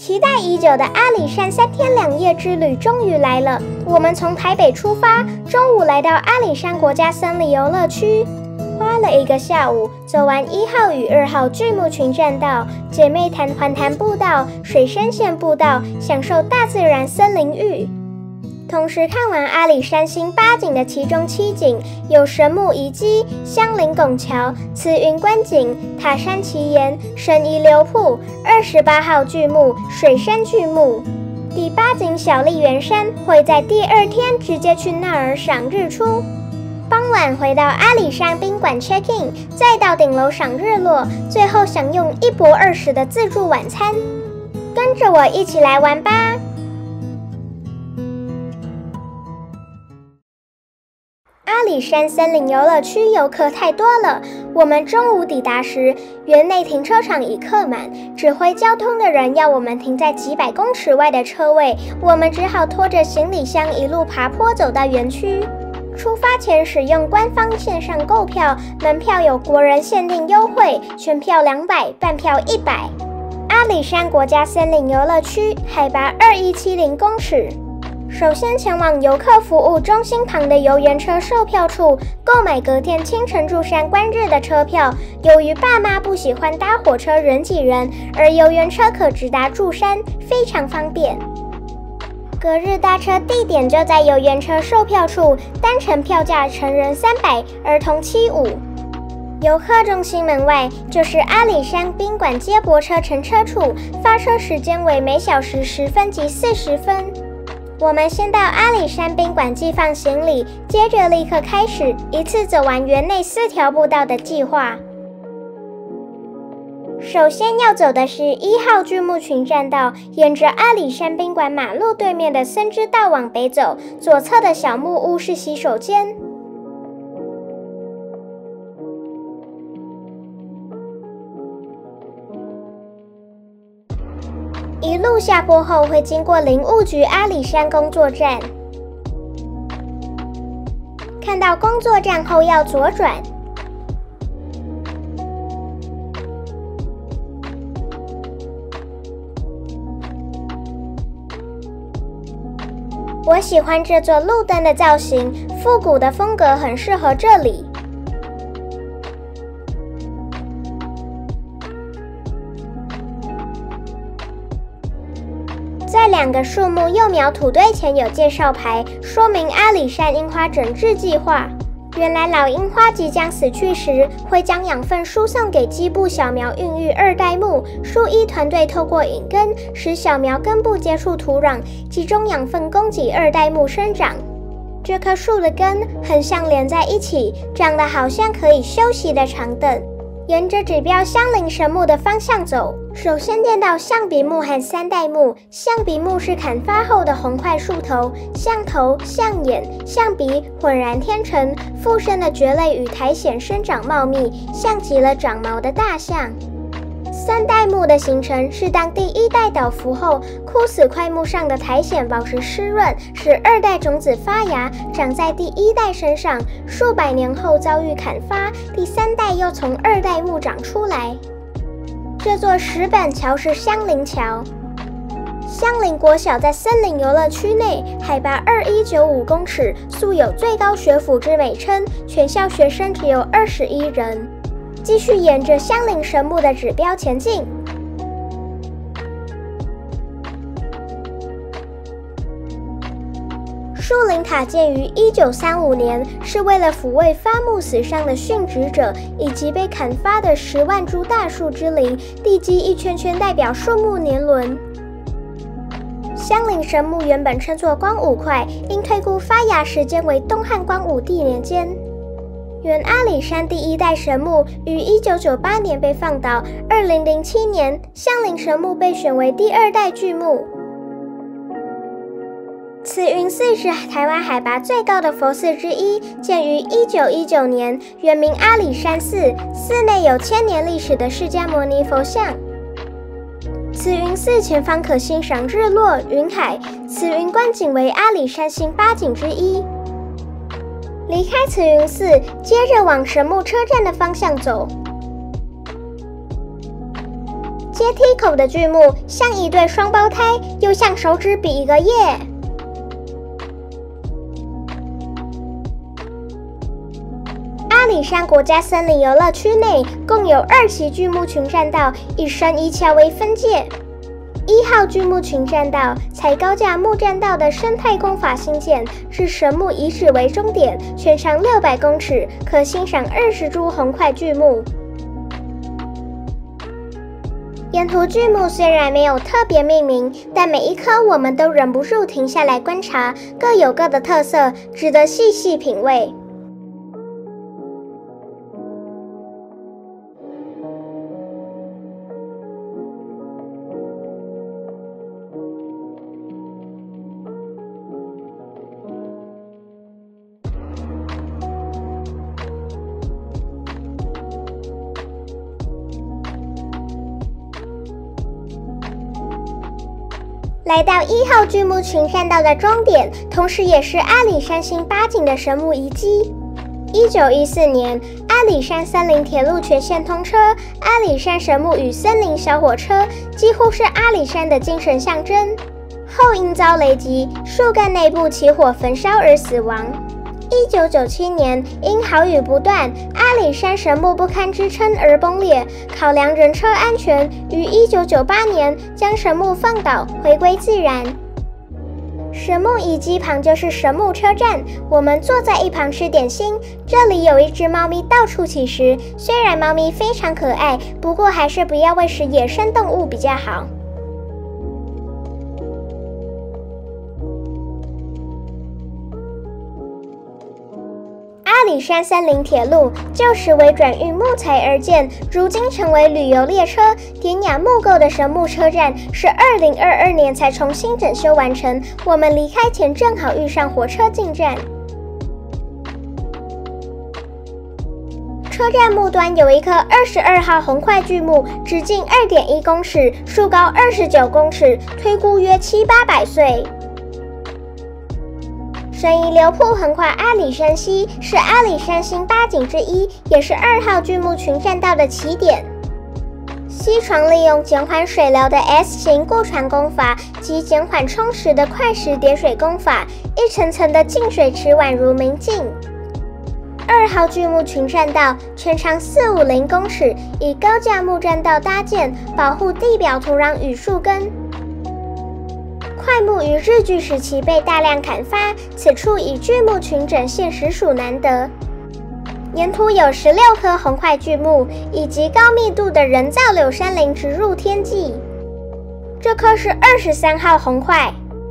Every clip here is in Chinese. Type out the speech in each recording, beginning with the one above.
期待已久的阿里山3天2夜之旅终于来了。我们从台北出发，中午来到阿里山国家森林游乐区，花了1个下午，走完1号与2号巨木群栈道、姐妹潭环潭步道、水生线步道，享受大自然森林浴。同时看完阿里山新8景的其中7景，有神木遗迹、香林拱桥、慈云观景、塔山奇岩、神遗流瀑、28号巨木、水山巨木。第8景小笠原山会在第2天直接去那儿赏日出。傍晚回到阿里山宾馆 check in， 再到顶楼赏日落，最后享用1博20的自助晚餐。跟着我一起来玩吧！阿里山森林游乐区游客太多了，我们中午抵达时，园内停车场已客满，指挥交通的人要我们停在几百公尺外的车位，我们只好拖着行李箱一路爬坡走到园区。出发前使用官方线上购票，门票有国人限定优惠，全票200，半票100。阿里山国家森林游乐区海拔2170公尺。首先前往游客服务中心旁的游园车售票处购买隔天清晨入山观日的车票。由于爸妈不喜欢搭火车人挤人，而游园车可直达柱山，非常方便。隔日搭车地点就在游园车售票处，单程票价成人300，儿童75。游客中心门外就是阿里山宾馆接驳车乘车处，发车时间为每小时10分及40分。我们先到阿里山宾馆寄放行李，接着立刻开始一次走完园内4条步道的计划。首先要走的是1号巨木群栈道，沿着阿里山宾馆马路对面的森之道往北走，左侧的小木屋是洗手间。一路下坡后会经过林务局阿里山工作站，看到工作站后要左转。我喜欢这座路灯的造型，复古的风格很适合这里。在2个树木幼苗土堆前有介绍牌，说明阿里山樱花整治计划。原来老樱花即将死去时，会将养分输送给基部小苗孕育2代目，树医团队透过引根使小苗根部接触土壤，集中养分供给2代目生长。这棵树的根很像连在一起，长得好像可以休息的长凳。沿着指标香林神木的方向走，首先见到象鼻木和3代目。象鼻木是砍伐后的红块树头，象头、象眼、象鼻浑然天成，附生的蕨类与苔藓生长茂密，像极了长毛的大象。3代目的形成是当第1代倒伏后，枯死块木上的苔藓保持湿润，使2代种子发芽，长在第1代身上。数百年后遭遇砍伐，第3代又从2代木长出来。这座石板桥是香林桥。香林国小在森林游乐区内，海拔2195公尺，素有最高学府之美称，全校学生只有21人。继续沿着香林神木的指标前进。树林塔建于1935年，是为了抚慰伐木死伤的殉职者以及被砍伐的10万株大树之灵，地基一圈圈代表树木年轮。香林神木原本称作光武块，因推估发芽时间为东汉光武帝年间。原阿里山第1代神木于1998年被放倒，2007年香林神木被选为第2代巨木。慈云寺是台湾海拔最高的佛寺之一，建于1919年，原名阿里山寺，寺内有1000年历史的释迦牟尼佛像。慈云寺前方可欣赏日落、云海，慈云观景为阿里山新8景之一。离开慈云寺，接着往神木车站的方向走。接接梯口的剧目像一对双胞胎，又像手指比一个耶。阿里山国家森林游乐区内共有2期巨木群栈道，以神遗桥为分界。1号巨木群栈道采高架木栈道的生态工法兴建，至神木遗址为终点，全长600公尺，可欣赏20株红块巨木。沿途巨木虽然没有特别命名，但每一棵我们都忍不住停下来观察，各有各的特色，值得细细品味。来到1号巨木群栈道的终点，同时也是阿里山新八景的神木遗迹。1914年，阿里山森林铁路全线通车，阿里山神木与森林小火车几乎是阿里山的精神象征。后因遭雷击，树干内部起火焚烧而死亡。1997年，因豪雨不断，阿里山神木不堪支撑而崩裂。考量人车安全，于1998年将神木放倒，回归自然。神木遗迹旁就是神木车站，我们坐在一旁吃点心。这里有一只猫咪到处乞食，虽然猫咪非常可爱，不过还是不要喂食野生动物比较好。阿里山森林铁路旧时为转运木材而建，如今成为旅游列车。典雅木构的神木车站是2022年才重新整修完成，我们离开前正好遇上火车进站。车站末端有一棵22号红块巨木，直径2.1公尺，树高29公尺，推估约700-800岁。神遗流瀑横跨阿里山西，是阿里山新八景之一，也是2号巨木群栈道的起点。西床利用减缓水流的 S 型固船工法及减缓冲蚀的快石叠水工法，一层层的净水池宛如明镜。2号巨木群栈道全长450公尺，以高架木栈道搭建，保护地表土壤与树根。块木于日据时期被大量砍伐，此处以巨木群整现实属难得。沿途有16棵红块巨木，以及高密度的人造柳杉林植入天际。这棵是23号红块。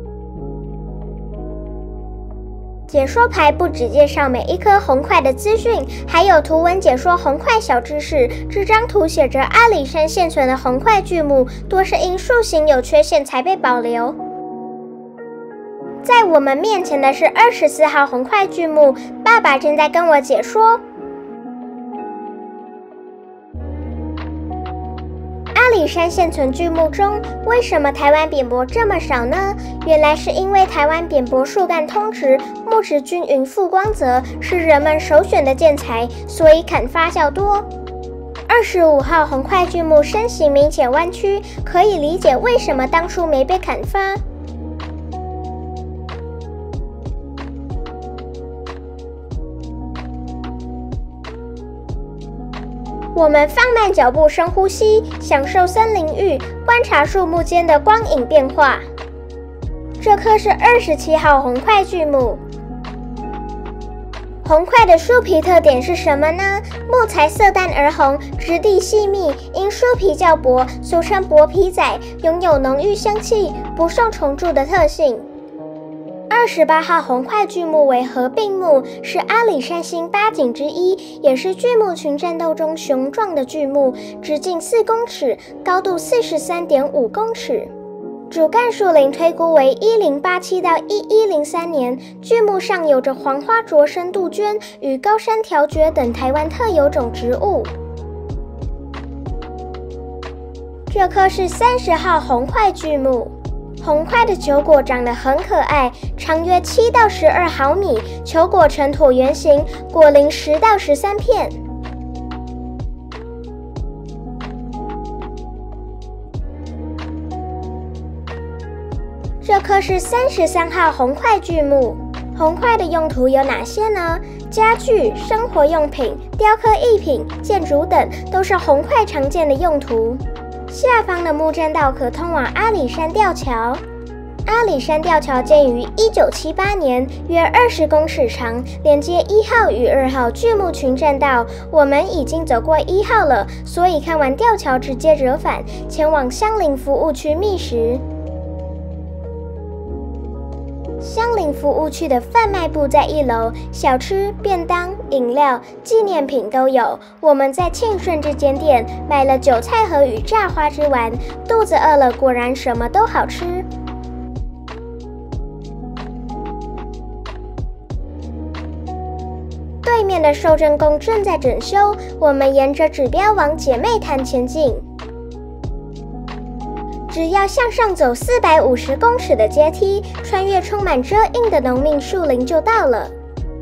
解说牌不只介绍每一颗红块的资讯，还有图文解说红块小知识。这张图写着阿里山现存的红块巨木，多是因树形有缺陷才被保留。在我们面前的是24号红块巨木，爸爸正在跟我解说。阿里山现存巨木中，为什么台湾扁柏这么少呢？原来是因为台湾扁柏树干通直，木质均匀富光泽，是人们首选的建材，所以砍伐较多。25号红块巨木身形明显弯曲，可以理解为什么当初没被砍伐。我们放慢脚步，深呼吸，享受森林浴，观察树木间的光影变化。这棵是27号红块巨木。红块的树皮特点是什么呢？木材色淡而红，质地细密，因树皮较薄，俗称薄皮仔，拥有浓郁香气、不受虫蛀的特性。28号红块巨木为合并木，是阿里山新八景之一，也是巨木群栈道中雄壮的巨木，直径4公尺，高度43.5公尺。主干树龄推估为1087到1103年，巨木上有着黄花灼深杜鹃与高山条蕨等台湾特有种植物。这棵是30号红块巨木。红块的球果长得很可爱，长约7到12毫米，球果呈椭圆形，果龄10到13片。 这棵是33号红桧巨木。红桧的用途有哪些呢？家具、生活用品、雕刻艺品、建筑等都是红桧常见的用途。下方的木栈道可通往阿里山吊桥。阿里山吊桥建于1978年，约20公尺长，连接1号与2号巨木群栈道。我们已经走过1号了，所以看完吊桥直接折返，前往香林服务区觅食。香林服务区的贩卖部在1楼，小吃、便当、饮料、纪念品都有。我们在庆顺这间店买了韭菜盒与炸花枝丸，肚子饿了，果然什么都好吃。对面的寿真宫正在整修，我们沿着指标往姐妹潭前进。只要向上走450公尺的阶梯，穿越充满遮荫的浓密树林就到了。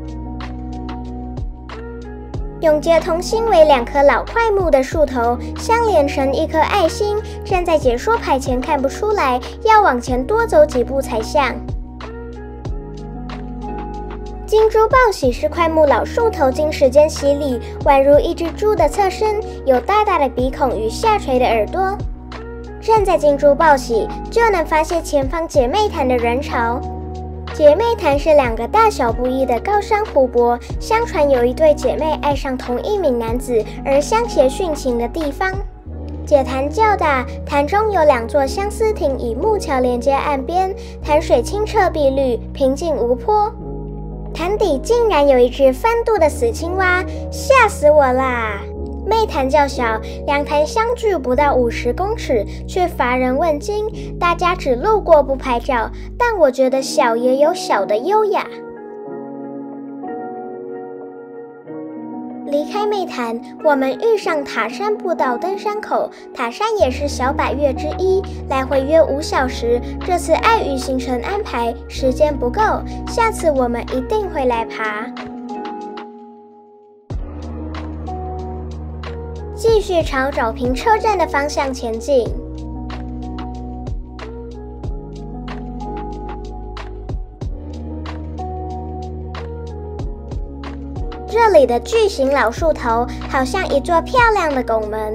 永结同心为2棵老桧木的树头相连成一颗爱心，站在解说牌前看不出来，要往前多走几步才像。金猪报喜是桧木老树头经时间洗礼，宛如一只猪的侧身，有大大的鼻孔与下垂的耳朵。站在金猪报喜，就能发现前方姐妹潭的人潮。姐妹潭是2个大小不一的高山湖泊，相传有一对姐妹爱上同一名男子而相携殉情的地方。姐潭较大，潭中有2座相思亭以木桥连接岸边，潭水清澈碧绿，平静无波。潭底竟然有一只翻肚的死青蛙，吓死我啦！妹潭较小，2潭相距不到50公尺，却乏人问津。大家只路过不拍照，但我觉得小也有小的优雅。离开妹潭，我们遇上塔山步道登山口。塔山也是小百岳之一，来回约5小时。这次碍于行程安排，时间不够，下次我们一定会来爬。继续朝沼平车站的方向前进。这里的巨型老树头好像一座漂亮的拱门。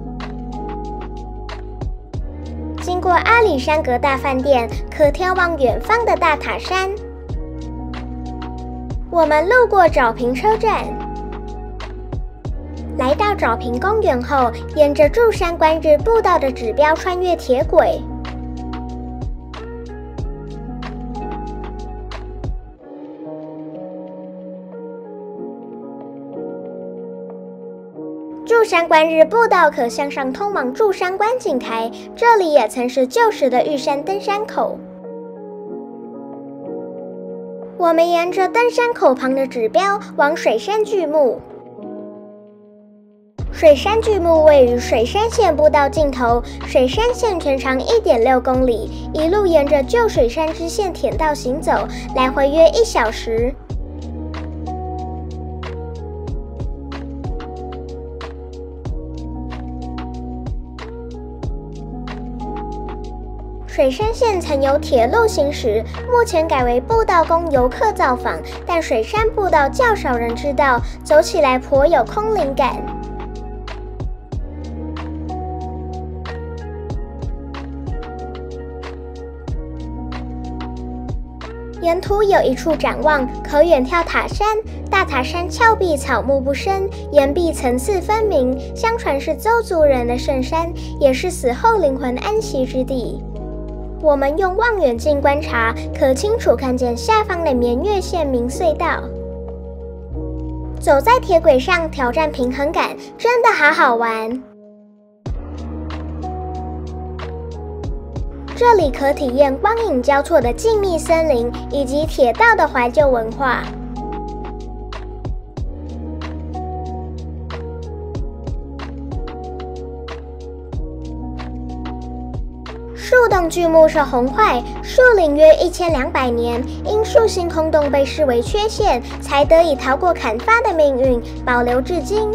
经过阿里山阁大饭店，可眺望远方的大塔山。我们路过沼平车站，来到沼平公园后，沿着柱山观日步道的指标穿越铁轨。柱山观日步道可向上通往柱山观景台，这里也曾是旧时的玉山登山口。我们沿着登山口旁的指标往水山巨木。水山巨木位于水山线步道尽头，水山线全长1.6公里，一路沿着旧水山支线铁道行走，来回约1小时。水山线曾有铁路行驶，目前改为步道供游客造访，但水山步道较少人知道，走起来颇有空灵感。沿途有一处展望，可远眺塔山。大塔山峭壁草木不生，岩壁层次分明，相传是邹族人的圣山，也是死后灵魂安息之地。我们用望远镜观察，可清楚看见下方的绵月线明隧道。走在铁轨上挑战平衡感，真的好好玩。这里可体验光影交错的静谧森林，以及铁道的怀旧文化。树洞巨木是红桧，树龄约1200年，因树性空洞被视为缺陷，才得以逃过砍伐的命运，保留至今。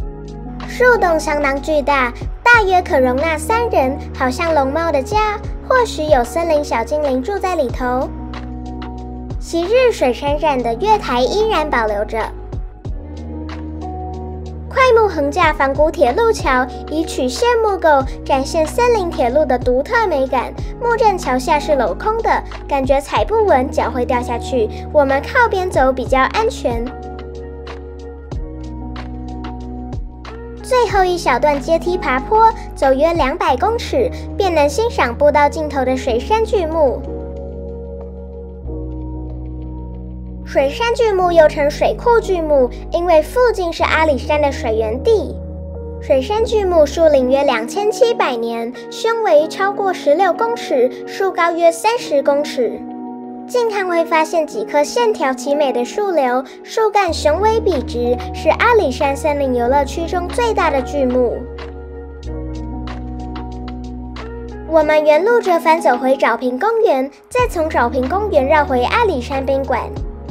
树洞相当巨大，大约可容纳3人，好像龙猫的家，或或许有森林小精灵住在里头。昔日水山站的月台依然保留着。快木横架仿古铁路桥以曲线木构展现森林铁路的独特美感。木栈桥下是镂空的，感觉踩不稳，脚会掉下去。我们靠边走比较安全。最后一小段阶梯爬坡，走约200公尺，便能欣赏步道尽头的水杉巨木。水杉巨木又称水库巨木，因为附近是阿里山的水源地。水杉巨木树龄约2700年，胸围超过16公尺，树高约30公尺。近看会发现几棵线条奇美的树瘤，树干雄伟笔直，是阿里山森林游乐区中最大的巨木。我们原路折返走回沼平公园，再从沼平公园绕回阿里山宾馆。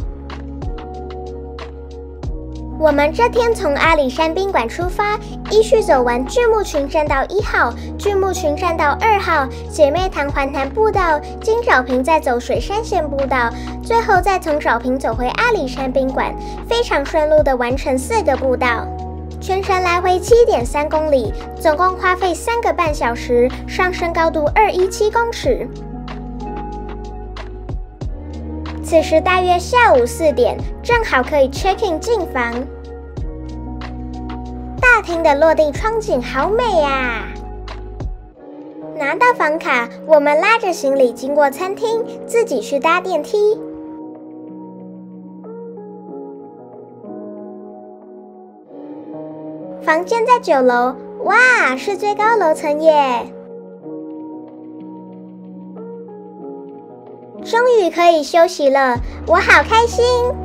我们这天从阿里山宾馆出发，依序走完巨木群栈道1号、巨木群栈道2号、姐妹潭环潭步道，经沼平再走水杉线步道，最后再从沼平走回阿里山宾馆，非常顺路地完成4个步道。全程来回7.3公里，总共花费3个半小时，上升高度217公尺。此时大约下午4点，正好可以 check in 进房。大厅的落地窗景好美啊！拿到房卡，我们拉着行李经过餐厅，自己去搭电梯。房间在9楼，哇，是最高楼层耶！终于可以休息了，我好开心！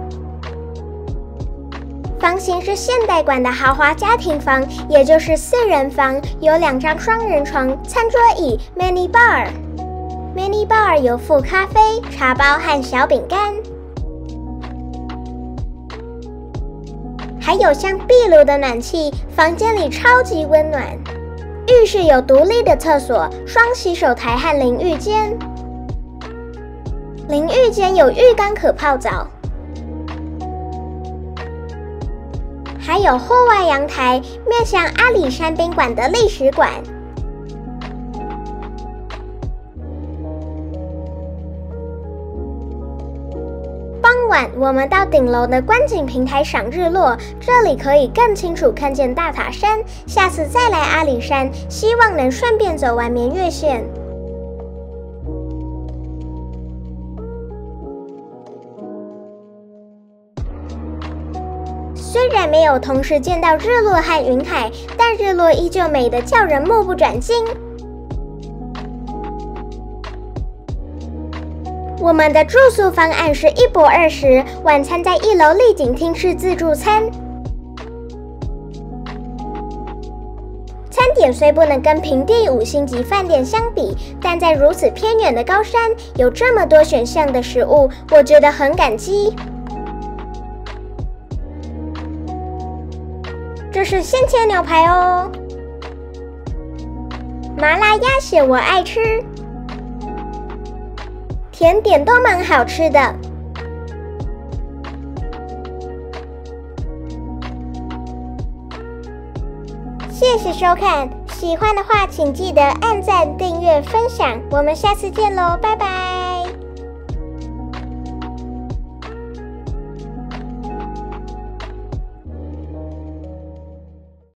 房型是现代馆的豪华家庭房，也就是4人房，有2张双人床、餐桌椅、mini bar。mini bar 有附咖啡、茶包和小饼干，还有像壁炉的暖气，房间里超级温暖。浴室有独立的厕所、双洗手台和淋浴间。淋浴间有浴缸可泡澡，还有户外阳台，面向阿里山宾馆的历史馆。傍晚，我们到顶楼的观景平台赏日落，这里可以更清楚看见大塔山。下次再来阿里山，希望能顺便走完绵月线。虽然没有同时见到日落和云海，但日落依旧美得叫人目不转睛。我们的住宿方案是1泊20，晚餐在1楼丽景厅是自助餐。餐点虽不能跟平地5星级饭店相比，但在如此偏远的高山，有这么多选项的食物，我觉得很感激。这是鲜切牛排哦，麻辣鸭血我爱吃，甜点都蛮好吃的。谢谢收看，喜欢的话请记得按赞、订阅、分享，我们下次见喽，拜拜。